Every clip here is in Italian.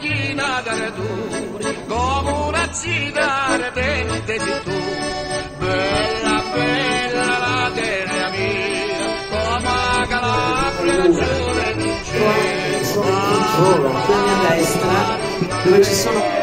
macchina che duri, come una zitara te tu. Bella, bella la terra mia, come Calabria giù in cielo. Qui a destra, dove ci sono...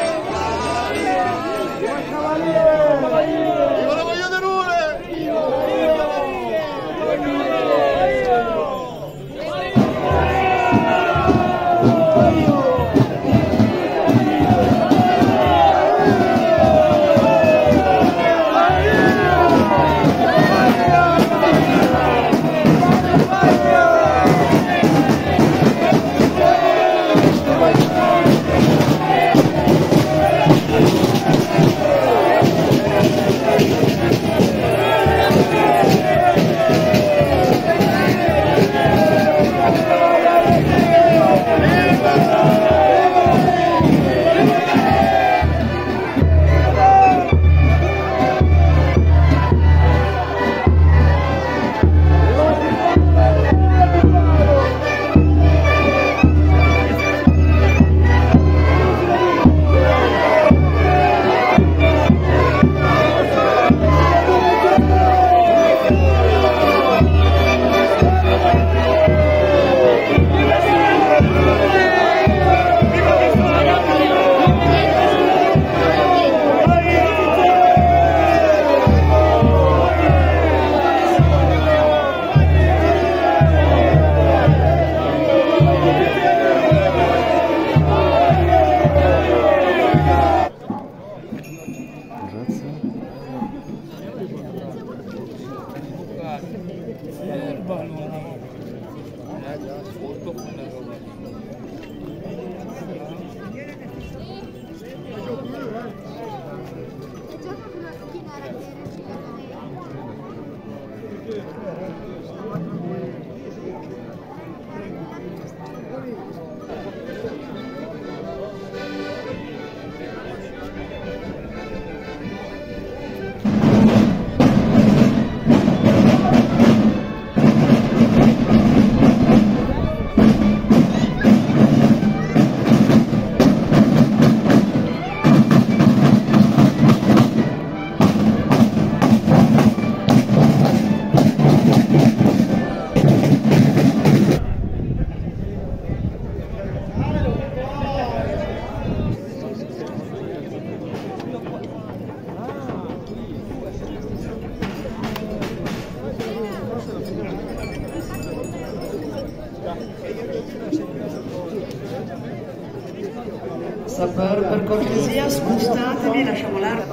Per cortesia spostatevi, lasciamo l'arco.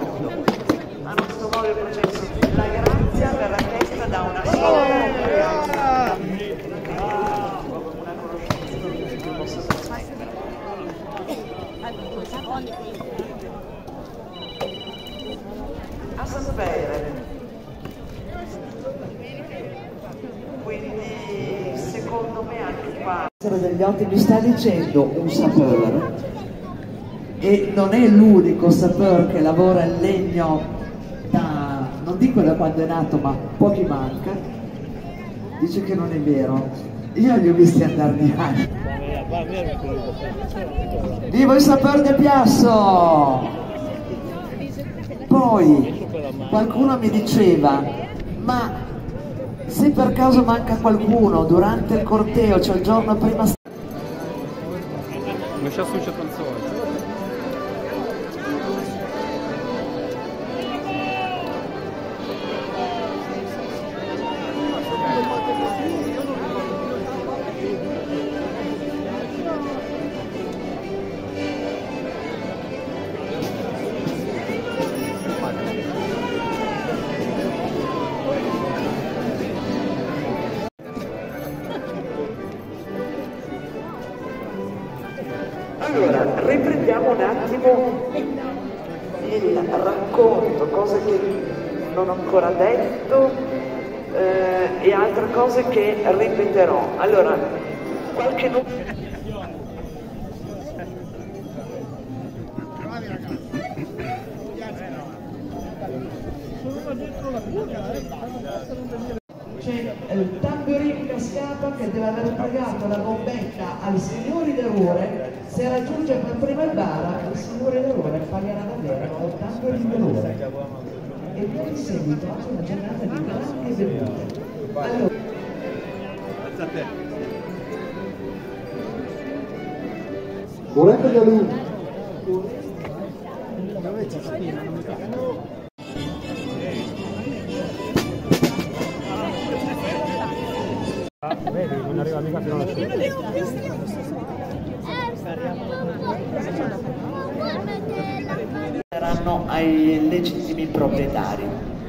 A nostro modo il processo. La grazia verrà chiesta da una sola una conoscenza che possa trasmettere. A sapere. Quindi secondo me anche qua degli ottimi mi sta dicendo un sapeur, e non è l'unico sapeur che lavora il legno da, non dico da quando è nato, ma pochi manca. Dice che non è vero, io li ho visti andare di anni. Vivo il sapeur del Piasso! Poi qualcuno mi diceva, ma se per caso manca qualcuno durante il corteo, cioè il giorno prima... Мы сейчас учат танцевать. Allora, riprendiamo un attimo il racconto, cose che non ho ancora detto e altre cose che ripeterò. Allora, qualche nome... C'è il tamburin cascato che deve aver pagato la bombetta ai signori del Ruore Se raggiunge per prima il bara, il signore Leone pagherà davvero 80 euro. E poi in seguito anche una giornata di grandi bevute. Allora, volete da lui? Dove ci spina? Non mi fa. Vedi, non arriva mica fino alla fine. saranno ai legittimi proprietari.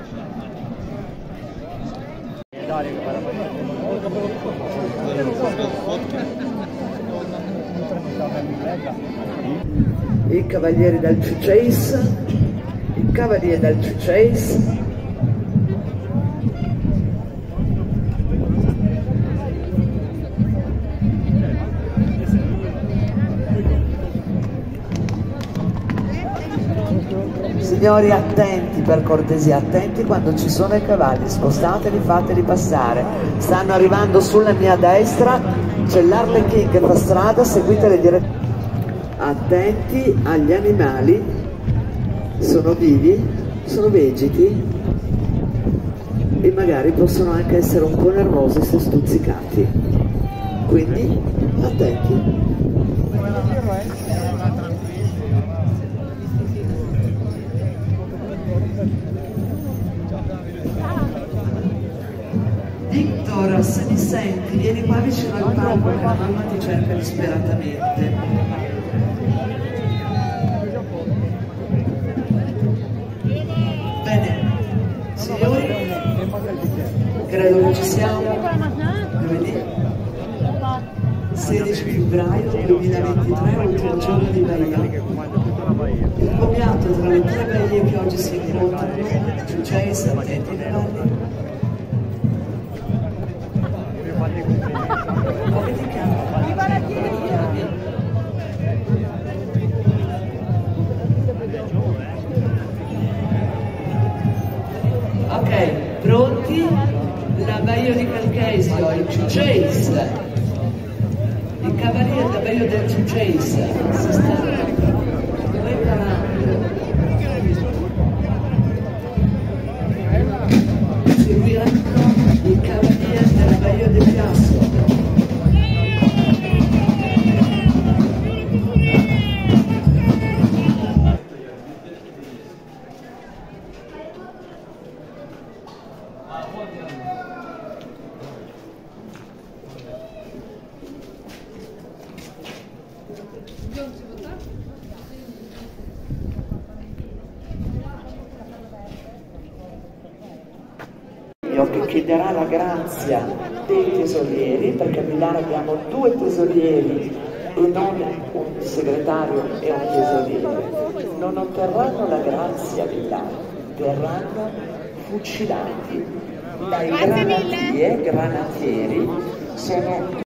I cavalieri del Chase, i cavalieri del Chase. Signori, attenti, per cortesia, attenti quando ci sono i cavalli, spostateli, fateli passare. Stanno arrivando sulla mia destra, c'è l'Arlequin che fa strada, seguitele direttamente. Attenti agli animali, sono vivi, sono vegeti e magari possono anche essere un po' nervosi se stuzzicati. Quindi, attenti. Victor, se mi senti, vieni qua vicino al palco che la mamma ti cerca disperatamente. Bene, signori, credo che ci siamo. Giovedì 16 febbraio 2023, ultimo giorno di Bahia. Il commiato tra le tre Bahie che oggi si incontrano, Chase, attenti ai cavalli. Ok, pronti? L'abbaio di Calchesio, il Chase, il cavaliere d'abbaio del Chase si sta preparando. Seguiranno i cavalieri dell'abbaio del Piasso. Che chiederà la grazia dei tesorieri, perché a Milano abbiamo 2 tesorieri e non un segretario e un tesoriere. Non otterranno la grazia a Milano, verranno fucilati dai granatieri, sono